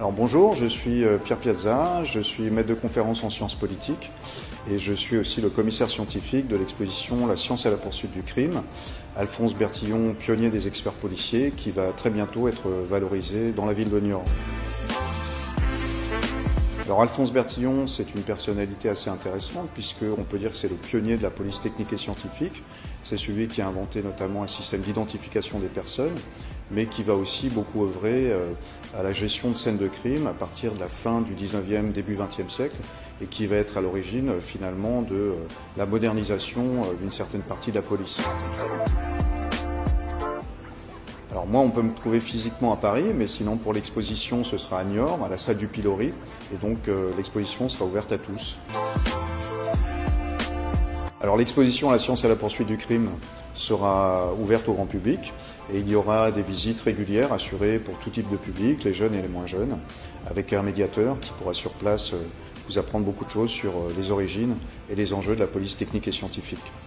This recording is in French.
Alors bonjour, je suis Pierre Piazza, je suis maître de conférence en sciences politiques et je suis aussi le commissaire scientifique de l'exposition La science à la poursuite du crime. Alphonse Bertillon, pionnier des experts policiers, qui va très bientôt être valorisé dans la ville de Niort. Alors Alphonse Bertillon, c'est une personnalité assez intéressante puisqu'on peut dire que c'est le pionnier de la police technique et scientifique. C'est celui qui a inventé notamment un système d'identification des personnes, mais qui va aussi beaucoup œuvrer à la gestion de scènes de crime à partir de la fin du 19e, début 20e siècle, et qui va être à l'origine finalement de la modernisation d'une certaine partie de la police. Alors moi, on peut me trouver physiquement à Paris, mais sinon pour l'exposition, ce sera à Niort, à la salle du Pilori, et donc l'exposition sera ouverte à tous. Alors l'exposition La science à la poursuite du crime sera ouverte au grand public et il y aura des visites régulières assurées pour tout type de public, les jeunes et les moins jeunes, avec un médiateur qui pourra sur place vous apprendre beaucoup de choses sur les origines et les enjeux de la police technique et scientifique.